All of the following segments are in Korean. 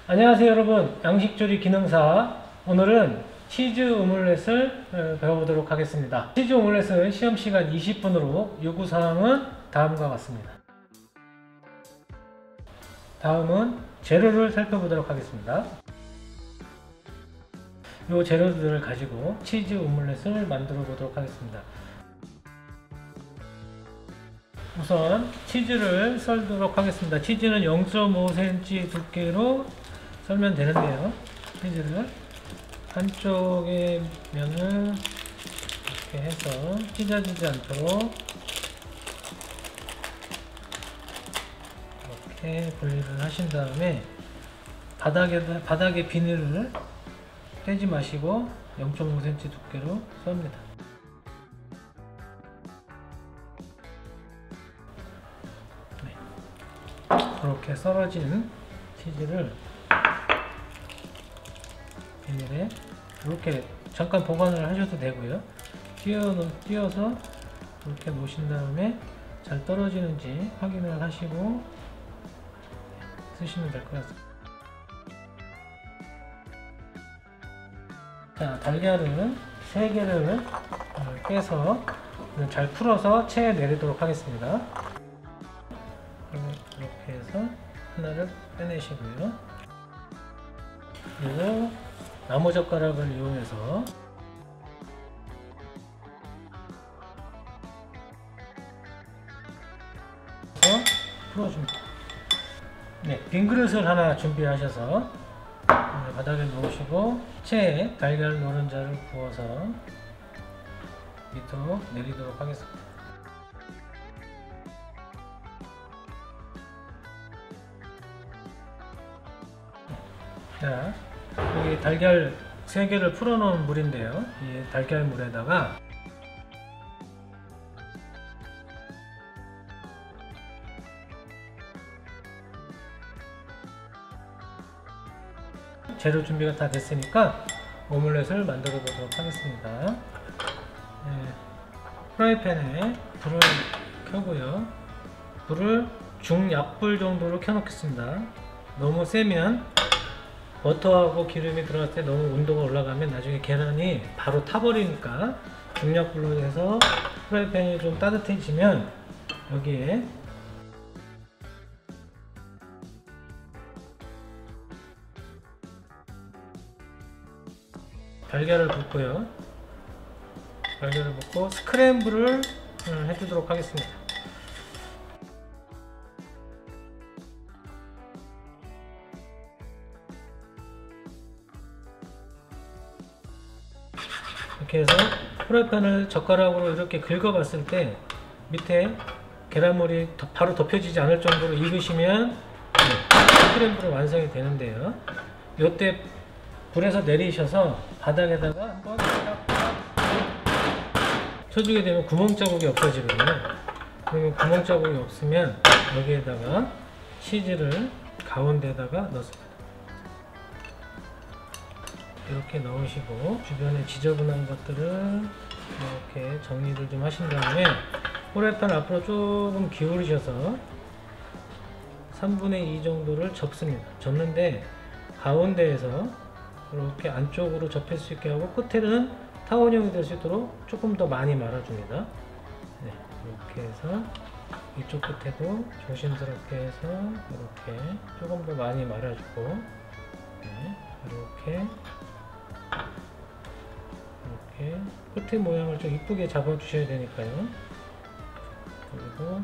안녕하세요 여러분, 양식조리 기능사. 오늘은 치즈 오믈렛을 배워보도록 하겠습니다. 치즈 오믈렛은 시험시간 20분으로 요구사항은 다음과 같습니다. 다음은 재료를 살펴보도록 하겠습니다. 이 재료들을 가지고 치즈 오믈렛을 만들어 보도록 하겠습니다. 우선 치즈를 썰도록 하겠습니다. 치즈는 0.5cm 두께로 썰면 되는데요. 치즈를 한쪽의 면을 이렇게 해서 찢어지지 않도록 이렇게 분리를 하신 다음에 바닥에 비닐을 떼지 마시고 0.5cm 두께로 썹니다. 그렇게 썰어진 치즈를 비닐에 이렇게 잠깐 보관을 하셔도 되고요. 띄어서 이렇게 놓으신 다음에 잘 떨어지는지 확인을 하시고 쓰시면 될 것 같습니다. 자, 달걀은 3개를 깨서 잘 풀어서 체에 내리도록 하겠습니다. 이렇게 해서 하나를 빼내시고요. 그리고 나무젓가락을 이용해서 풀어줍니다. 네, 빈 그릇을 하나 준비하셔서 바닥에 놓으시고 체에 달걀 노른자를 부어서 밑으로 내리도록 하겠습니다. 자, 여기 달걀 3개를 풀어놓은 물인데요. 이 달걀 물에다가 재료 준비가 다 됐으니까 오믈렛을 만들어 보도록 하겠습니다. 네, 프라이팬에 불을 켜고요. 불을 중약불 정도로 켜놓겠습니다. 너무 세면 버터하고 기름이 들어갈 때 너무 온도가 올라가면 나중에 계란이 바로 타버리니까 중약불로 해서 프라이팬이 좀 따뜻해지면 여기에 달걀을 붓고요. 달걀을 붓고 스크램블을 해주도록 하겠습니다. 이렇게 해서 프라이팬을 젓가락으로 이렇게 긁어봤을 때 밑에 계란물이 바로 덮여지지 않을 정도로 익으시면 스크램블이 완성이 되는데요. 이때 불에서 내리셔서 바닥에다가 한번 쳐주게 되면 구멍 자국이 없어지거든요. 그러면 구멍 자국이 없으면 여기에다가 치즈를 가운데다가 넣습니다. 이렇게 넣으시고 주변에 지저분한 것들을 이렇게 정리를 좀 하신 다음에 프라이팬 앞으로 조금 기울이셔서 3분의 2 정도를 접습니다. 접는데 가운데에서 이렇게 안쪽으로 접힐 수 있게 하고 끝에는 타원형이 될 수 있도록 조금 더 많이 말아줍니다. 네, 이렇게 해서 이쪽 끝에도 조심스럽게 해서 이렇게 조금 더 많이 말아주고 네, 이렇게 끝의 모양을 좀 이쁘게 잡아 주셔야 되니까요. 그리고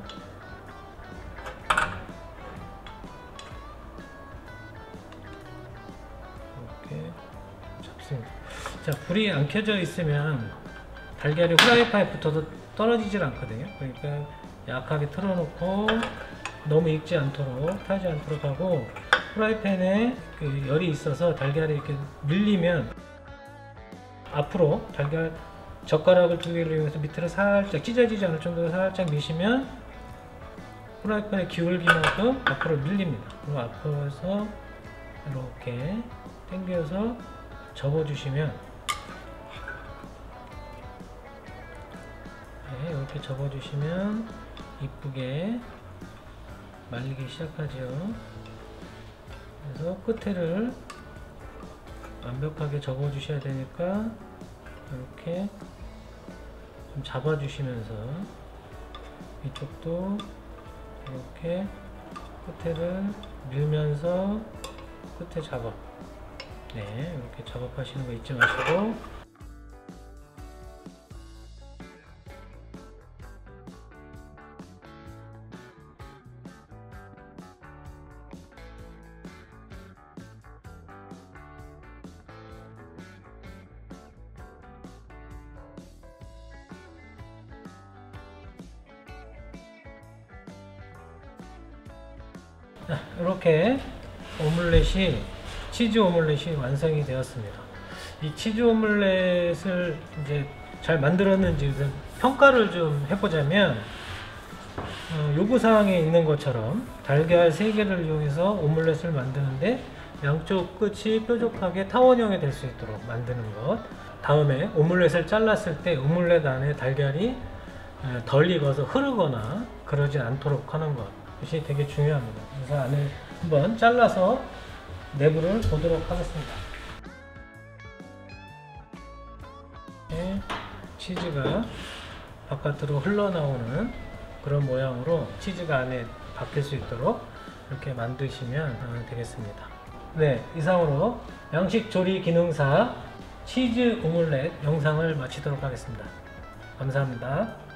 이렇게 잡습니다. 자, 불이 안 켜져 있으면 달걀이 후라이팬에 붙어서 떨어지질 않거든요. 그러니까 약하게 틀어놓고 너무 익지 않도록 타지 않도록 하고 프라이팬에 그 열이 있어서 달걀이 이렇게 밀리면 앞으로 달걀 젓가락을 2개를 이용해서 밑으로 살짝 찢어지지 않을 정도로 살짝 미시면 프라이팬의 기울기만큼 앞으로 밀립니다. 그리고 앞으로서 이렇게 당겨서 접어주시면 네, 이렇게 접어주시면 이쁘게 말리기 시작하죠. 그래서 끝에를 완벽하게 접어 주셔야 되니까 이렇게 좀 잡아 주시면서 이쪽도 이렇게 끝에를 밀면서 끝에 작업, 네, 이렇게 작업하시는 거 잊지 마시고. 이렇게 오믈렛이, 치즈 오믈렛이 완성이 되었습니다. 이 치즈 오믈렛을 이제 잘 만들었는지 평가를 좀 해보자면, 요구사항에 있는 것처럼 달걀 3개를 이용해서 오믈렛을 만드는데 양쪽 끝이 뾰족하게 타원형이 될 수 있도록 만드는 것, 다음에 오믈렛을 잘랐을 때 오믈렛 안에 달걀이 덜 익어서 흐르거나 그러지 않도록 하는 것, 이것이 되게 중요합니다. 그래서 안을 한번 잘라서 내부를 보도록 하겠습니다. 치즈가 바깥으로 흘러나오는 그런 모양으로 치즈가 안에 박힐 수 있도록 이렇게 만드시면 되겠습니다. 네, 이상으로 양식 조리 기능사 치즈 오믈렛 영상을 마치도록 하겠습니다. 감사합니다.